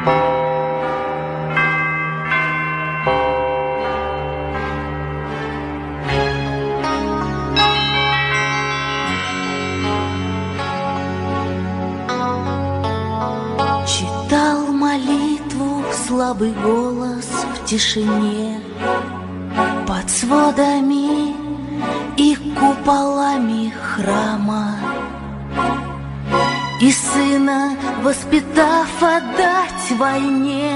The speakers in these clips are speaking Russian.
Читал молитву слабый голос в тишине, под сводами и куполами храма, и сына, воспитав, отдать войне.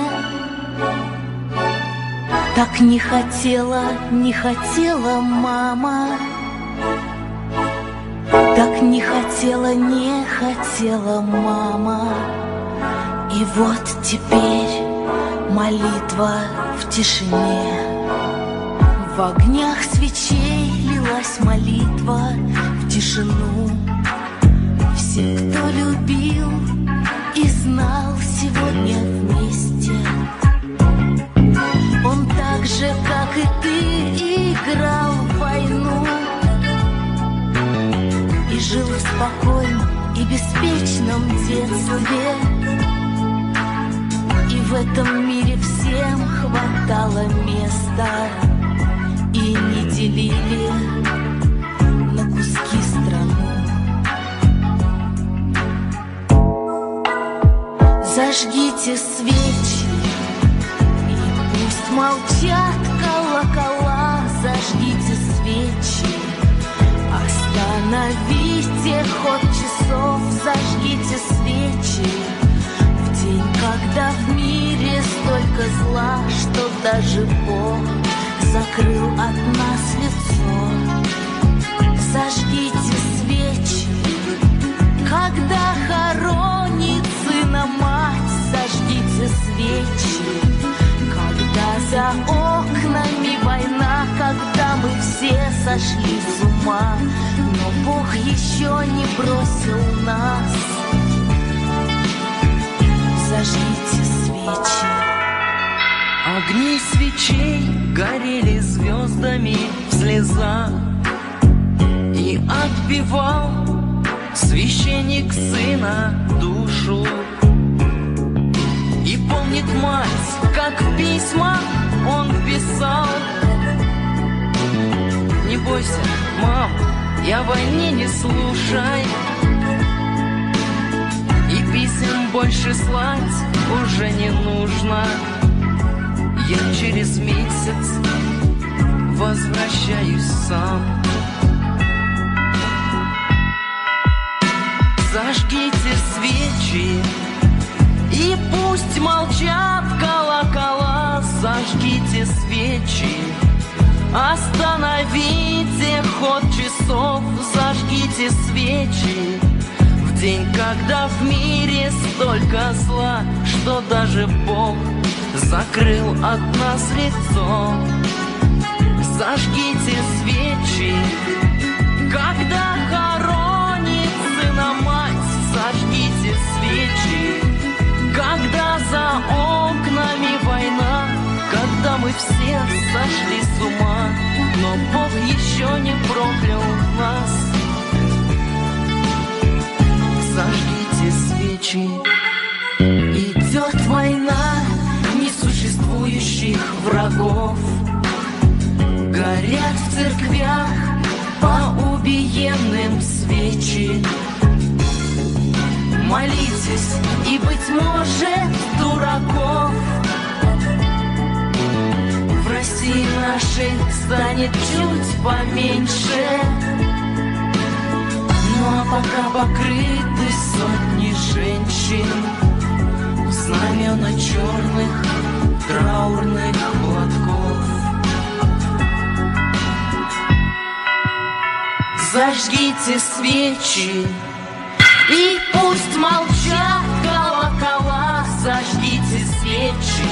Так не хотела, не хотела мама, так не хотела, не хотела мама. И вот теперь молитва в тишине. В огнях свечей лилась молитва в тишину. Все, кто любил и знал, сегодня вместе. Он так же, как и ты, играл в войну и жил в спокойном и беспечном детстве. И в этом мире всем хватало места, и не делили на куски страну. Зажгите свечи, и пусть молчат колокола. Зажгите свечи, остановите ход часов. Зажгите свечи в день, когда в мире столько зла, что даже Бог закрыл от нас лицо. Зажгите свечи, когда хоронит сына мать. Зажгите свечи, когда за окнами война, когда мы все сошли с ума, но Бог еще не бросил нас. Зажгите свечи. Огни свечей горели звездами в слезах, и отпевал священник сына душу. И помнит мать, как письма он писал: не бойся, мам, я в войне не слушай. И писем больше слать уже не нужно. Я через месяц возвращаюсь сам. Зажгите свечи, и пусть молчат колокола. Зажгите свечи, остановите ход часов. Зажгите свечи в день, когда в мире столько зла, что даже Бог закрыл от нас лицо. Зажгите свечи, когда хоронит сына мать. Зажгите свечи, когда за окнами война, когда мы все сошли с ума, но Бог еще не проклял нас. Зажгите свечи. Идет война несуществующих врагов, горят в церквях по убиенным свечи. Молитесь, и, быть может, дураков в России нашей станет чуть поменьше. Ну а пока покрыты сотни женщин в знамена черных траурных платков. Зажгите свечи, и пусть молчат колокола. Зажгите свечи,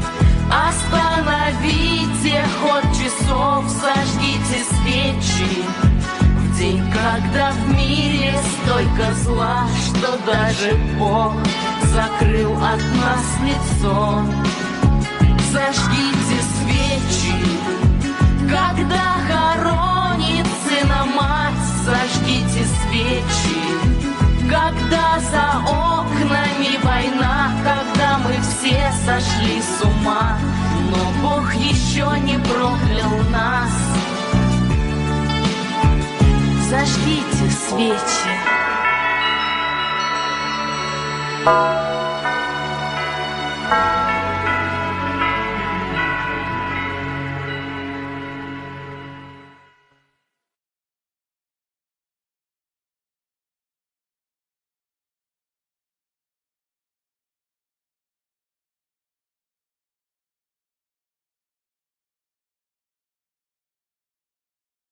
остановите ход часов. Зажгите свечи в день, когда в мире столько зла, что даже Бог закрыл от нас лицо. Зажгите свечи, когда хоронит сына мать. Зажгите свечи, когда за окнами война, когда мы все все сошли с ума, но Бог еще не проклял нас. Зажгите свечи.